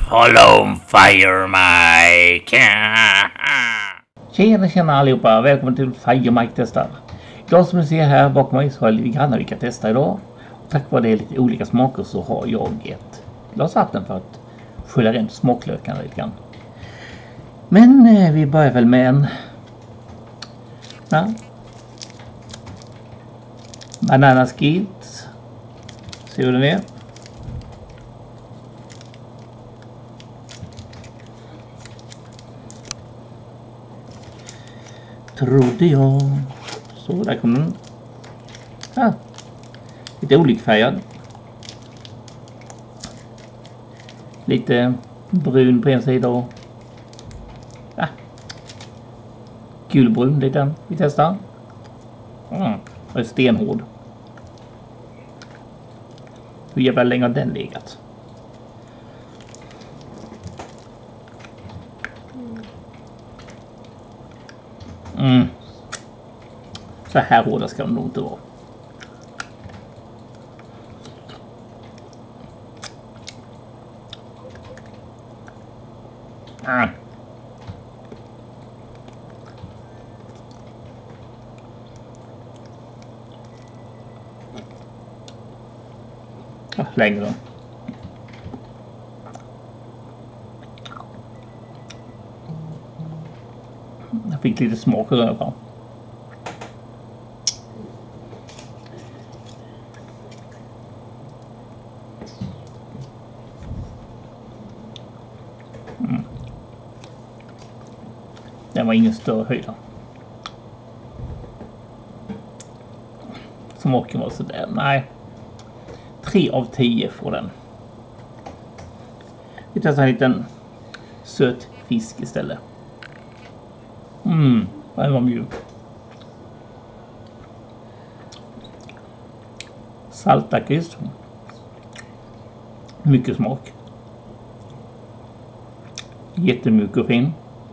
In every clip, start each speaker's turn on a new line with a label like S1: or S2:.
S1: Follow Fire Mike!
S2: Tjena allihopa, välkommen till Fire Mike testar. Idag som ni ser här bakom mig så har jag lite grann vi kan testa idag. Och tack vare det lite olika smaker så har jag ett glas vatten för att skylla rent smaklökarna lite grann. Men vi börjar väl med en Banana Skids. Se hur den är. Trodde jag. Så där kommer den. Lite olikfärgad. Lite brun på en sida och gulbrun lite. Vi testar. Och är stenhård. Hur jävla länge har den legat? Så här hårda ska de nog inte vara. Längre då. Jag fick lite smak i alla fall. Den var ingen större höjd. Smaken var sådär, nej. 3 av 10 får den. Vi testar en liten söt fisk istället. Den var mjuk. Saltakis. Mycket smak. Jättemjuk och fin.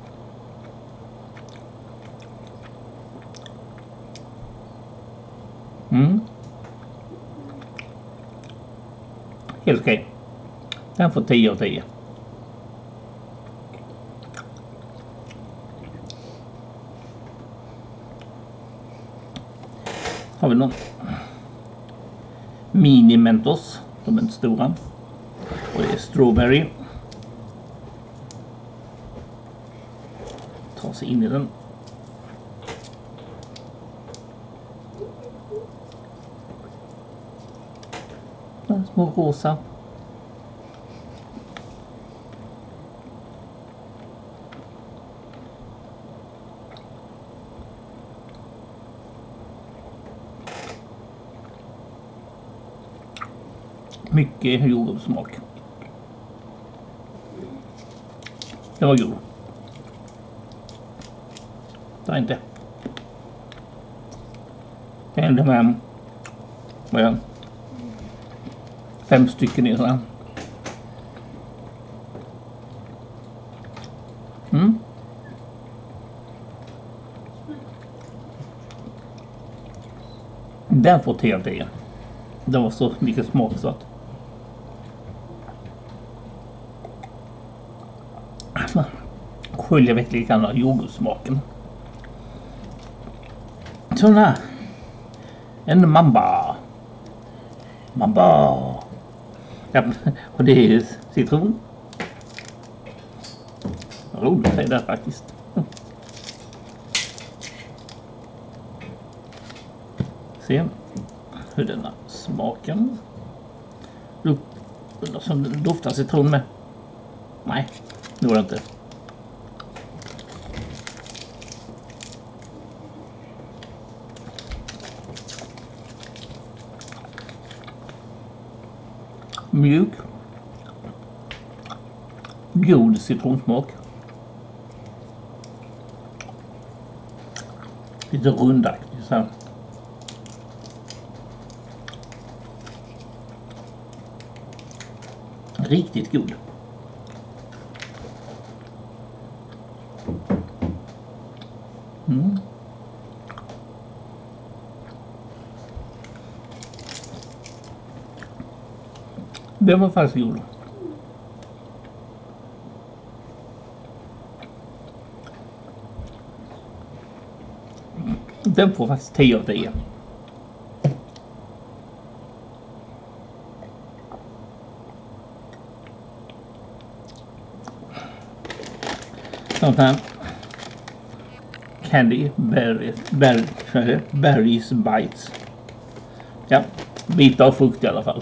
S2: Helt okej. Den får 10 av 10. Har vi någon mini Mentos. De är inte stora. Och det är strawberry. Ta sig in i den. Små rosa. Mycket jordgubbssmak. Det var god. Det är inte. Det hände med 5 stycken i den. Den får 10 av 10. Det var så mycket smak så att skölja vet lite grann av jordgubbssmaken. Sån här. En mamba. Ja, och det är citron. Roligt är det faktiskt. Se hur den här smaken. Som doftar citron med. Nej, det går det inte. Mjuk. God citronsmak. Lite rundaktig så här. Riktigt god. Det var faktiskt god. Den får faktiskt 10 av 10. Sånt här Candy Berries Bites. Ja, bitar av frukt i alla fall.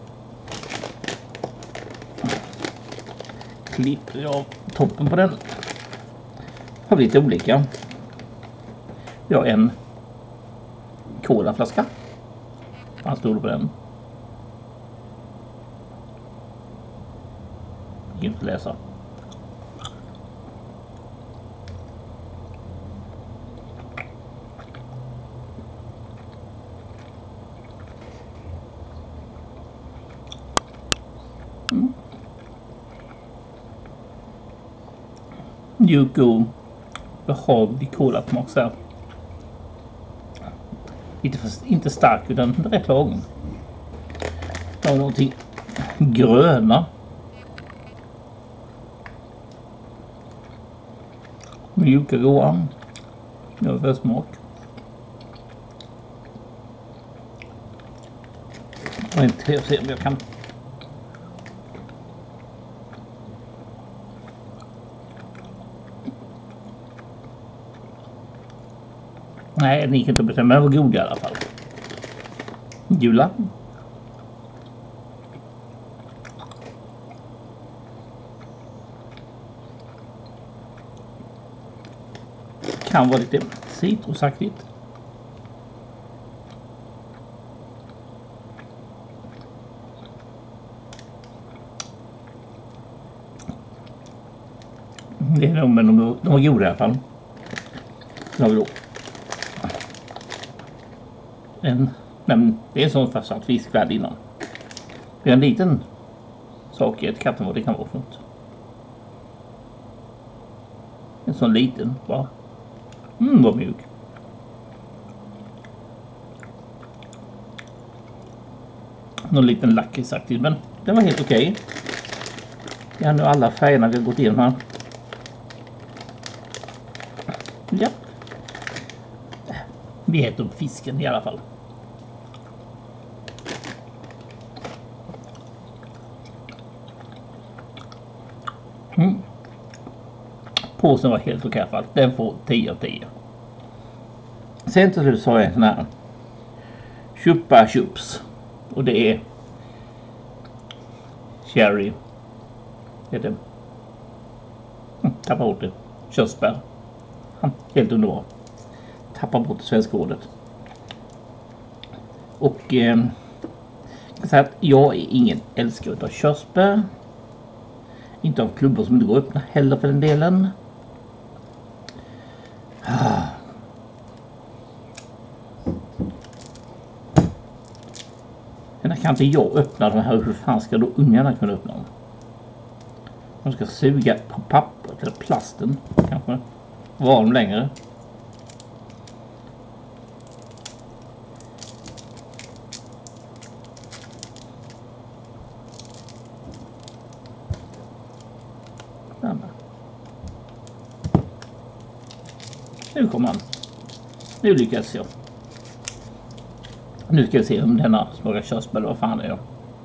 S2: Klipper jag toppen på den. Har vi lite olika. Vi har en colaflaska. Vad stod det på den? Jag kan inte läsa. Mjuk och behaglig kolasmak så här. Inte stark utan rätt lagom. Jag har någonting gröna. Mjuka goa. Det var för smak. Och inte jag ser om jag kan. Nej, den gick inte att bestämma, men den var god i alla fall. Gula. Kan vara lite citrusaktigt. Det är nog, men de var goda i alla fall. Så har vi då det är en sån fast fiskvärld innan. Det är en liten sak i ett katten vad det kan vara för något. En sån liten bara. Vad mjuk. Någon liten lakritsaktig, men den var helt okej. Jag har nu alla färgerna vi har gått igenom här. Ja. Vi äter upp fisken i alla fall. Påsen var helt okej i alla fall. Den får 10 av 10. Sen till slut så har jag en sån här Chupa Chups. Och det är cherry. Heter det. Tappar bort det. Körsbär. Helt underbar. Tappar bort det svenska ordet. Och jag kan säga att jag är ingen älskare av körsbär. Inte av klubbor som inte går att öppna heller för den delen. Men kan inte jag öppna de här, hur fan ska då ungarna kunna öppna dem? De ska suga på pappret eller plasten kanske. Var de längre? Nu kommer han. Nu lyckas jag. Nu ska vi se om denna smakar körsbär. Vad fan är det?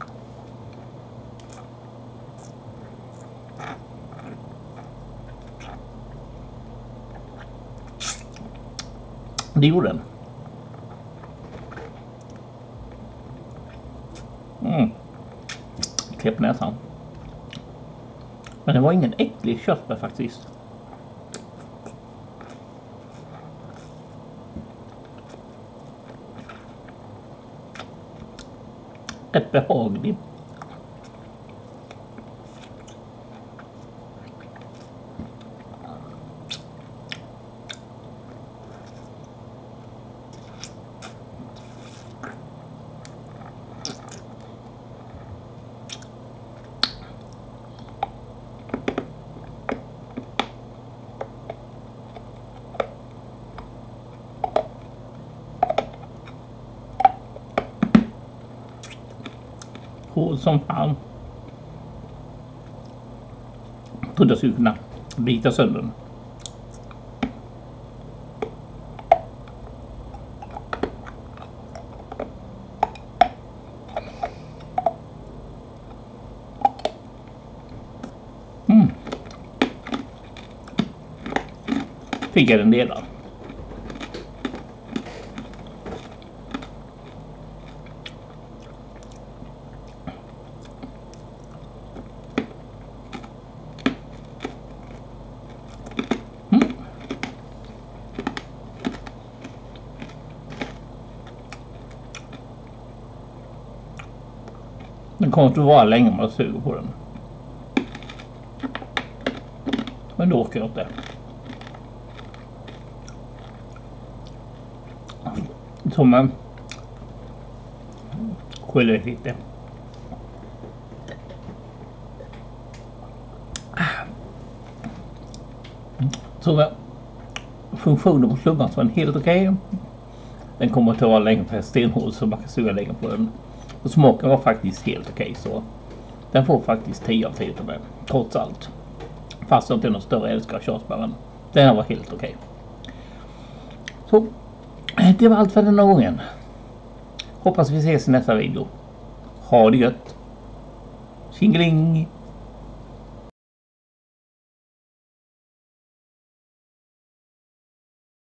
S2: Det gjorde den. Klipp näsan. Men det var ingen äcklig körsbär faktiskt. Rätt behaglig. Hål som fan. Trodde jag skulle kunna bita sönder den. fick jag den delad. Den kommer inte vara länge om man suger på den. Men då orkar jag inte. Så man sköljer lite. Så funktionen på klubban så var den helt okej. Den kommer att ta länge för stenhård så man kan suga länge på den. Och smaken var faktiskt helt okej, så den får faktiskt 10 av 10 av mig, trots allt. Fast jag inte är någon större älskare av körsbären. Den här var helt okej. Så det var allt för denna gången. Hoppas vi ses i nästa video. Ha det gött. Tjingeling!